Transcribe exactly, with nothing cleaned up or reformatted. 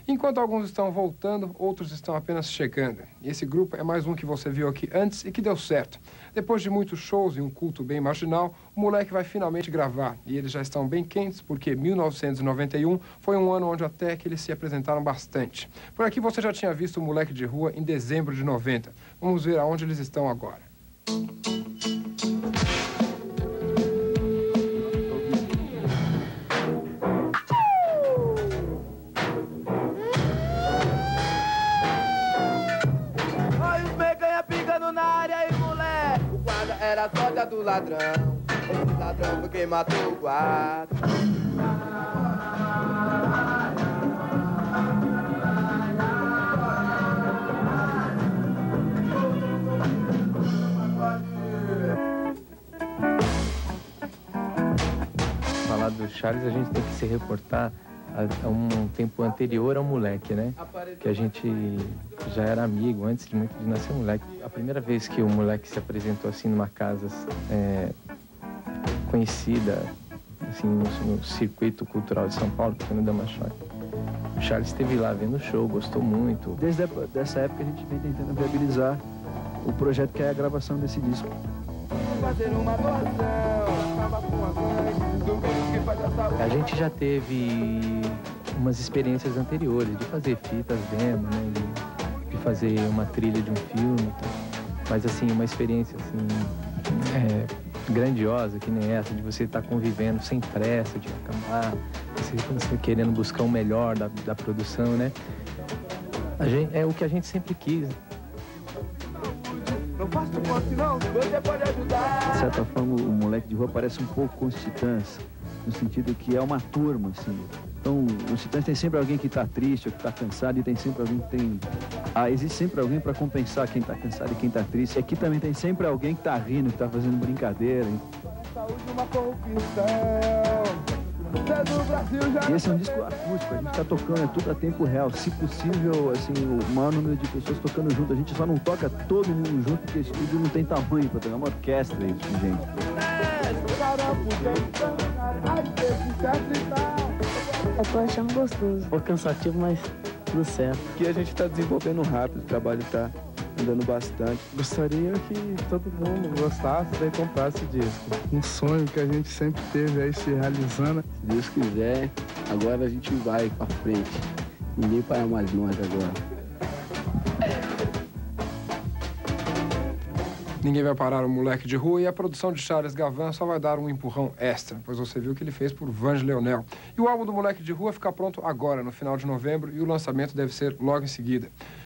Enquanto alguns estão voltando, outros estão apenas chegando. E esse grupo é mais um que você viu aqui antes e que deu certo. Depois de muitos shows e um culto bem marginal, o moleque vai finalmente gravar. E eles já estão bem quentes porque mil novecentos e noventa e um foi um ano onde até que eles se apresentaram bastante. Por aqui você já tinha visto o Moleque de Rua em dezembro de noventa. Vamos ver aonde eles estão agora. Era sócia do ladrão, esse ladrão foi quem matou o guarda. Falar do Charles, a gente tem que se reportar a, a um tempo anterior ao moleque, né? Que a gente já era amigo antes de, muito, de nascer moleque. A primeira vez que o moleque se apresentou assim numa casa é, conhecida assim no, no circuito cultural de São Paulo, que foi no Damachoque. O Charles esteve lá vendo o show, gostou muito. Desde essa época a gente vem tentando viabilizar o projeto que é a gravação desse disco. A gente já teve umas experiências anteriores de fazer fitas demo, né? De, de fazer uma trilha de um filme, tá? Mas assim, uma experiência assim, é, grandiosa, que nem essa, de você estar convivendo sem pressa, de acabar, você, você querendo buscar o melhor da, da produção, né? A gente, é o que a gente sempre quis. Não faço ponto não, você pode ajudar. De certa forma, o Moleque de Rua parece um pouco com os Titãs, no sentido que é uma turma, assim. Então, os Titãs tem sempre alguém que está triste ou que está cansado, e tem sempre alguém que tem... Ah, existe sempre alguém para compensar quem está cansado e quem está triste. E aqui também tem sempre alguém que está rindo, que está fazendo brincadeira. Saúde, uma corrupção. E esse é um disco acústico, a gente está tocando, é tudo a tempo real. Se possível, assim, o maior número de pessoas tocando junto. A gente só não toca todo mundo junto, porque esse estúdio não tem tamanho para tocar uma orquestra aí, gente. Eu tô achando gostoso. Um pouco cansativo, mas tudo certo. Aqui a gente está desenvolvendo rápido, o trabalho está andando bastante. Gostaria que todo mundo gostasse e comprasse esse disco. Um sonho que a gente sempre teve aí se realizando. Se Deus quiser, agora a gente vai para frente. Ninguém para mais nós agora. Ninguém vai parar o Moleque de Rua e a produção de Charles Gavan só vai dar um empurrão extra, pois você viu o que ele fez por Vange Leonel. E o álbum do Moleque de Rua fica pronto agora, no final de novembro, e o lançamento deve ser logo em seguida.